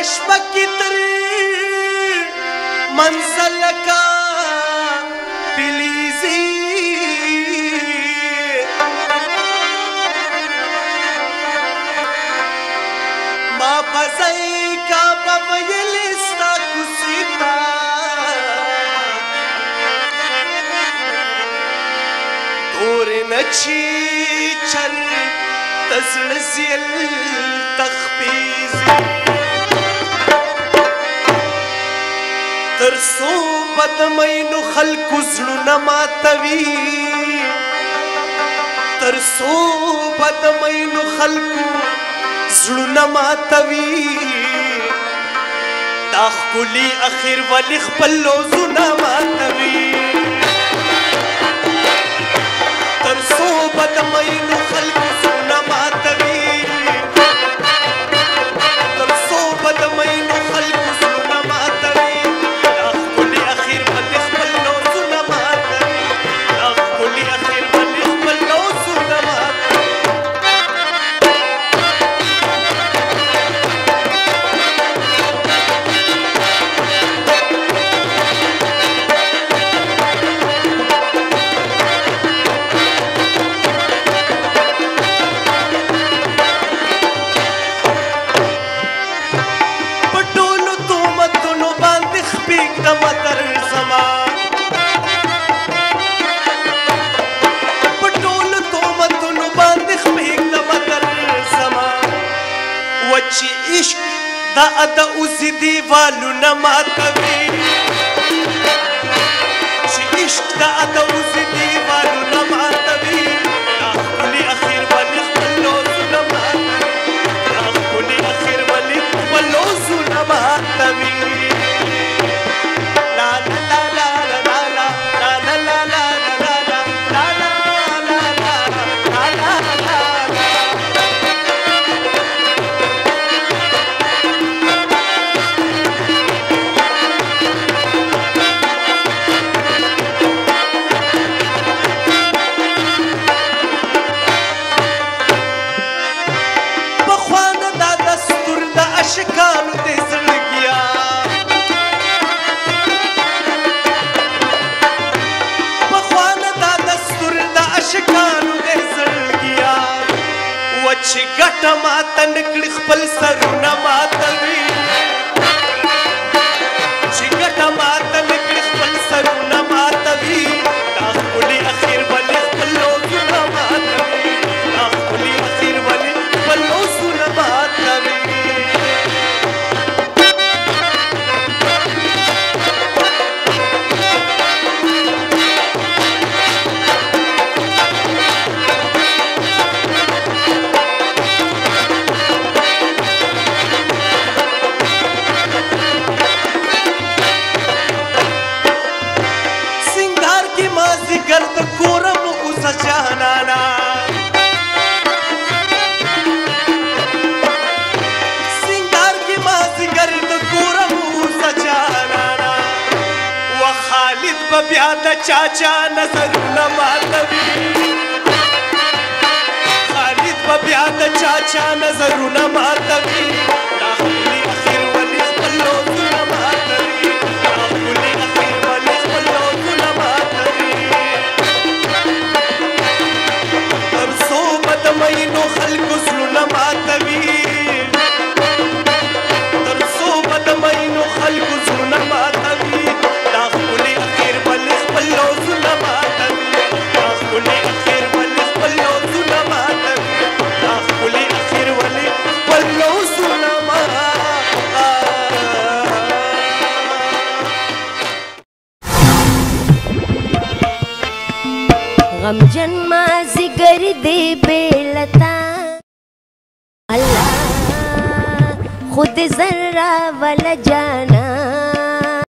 شپه کې تر منزل کا پلیزي ما پزای کا بویل ستا کوسیتا دور نچی چر تزلزل تخبیزی ترسو بدمینو خلقو زلونا ماتوی ترسو بدمینو خلقو زلونا ماتوی دا خکولی اخیر ولی خپل لوزونا ماتوی ترسو بدمینو خلقو زلونا ماتوی ترسو بدمینو خلقو زلونا ماتوی دا ادا اوزی دیوالو نماتوی چی عشق دا ادا اوزی دیوالو نماتوی دا خکولی اخیر ولی خپلوزو نماتوی دا خکولی اخیر ولی خپلوزو نماتوی لا لا لا لا لا لا لا لا لا شکانو دے زلگیا بخوانا دا دستور دا اشکانو دے زلگیا وچی گٹا ماتا نکلی خپل سرونا ماتوی چی گٹا ماتا نکلی خپل سرونا ماتوی دا خپلی اخیر ولی خپل لوزونا ماتوی دا خپلی اخیر ولی خپل لوزونا ماتوی گرد کورم اوزا جانانا سنگار کی مازی گرد کورم اوزا جانانا و خالد ببیادا چاچا نظر نماتوی خالد ببیادا چاچا نظر نماتوی داخلی اخیر ولی خپلوزو نماتوی داخلی اخیر ولی خپلوزو نماتوی بدمینو خلقو زلونا ماتوی ترسو بدمینو خلقو زلونا ماتوی دا خکولی اخیر ولی خپل لوزونا ماتوی دا خکولی اخیر ولی خپل لوزونا ماتوی دا خکولی اخیر ولی خپل لوزونا غمجن مازی گردی بیلتا اللہ خود ذرہ والا جانا